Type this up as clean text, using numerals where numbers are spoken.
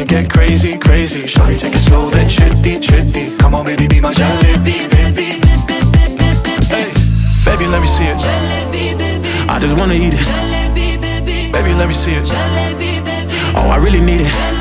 wanna get crazy, crazy. Shorty, take it slow, then chitty, chitty. Come on, baby, be my jalebi, baby. Hey, baby, let me see it. Jalebi, baby. I just wanna eat it. Jalebi, baby. Baby, let me see it. Jalebi, baby. Oh, I really need it.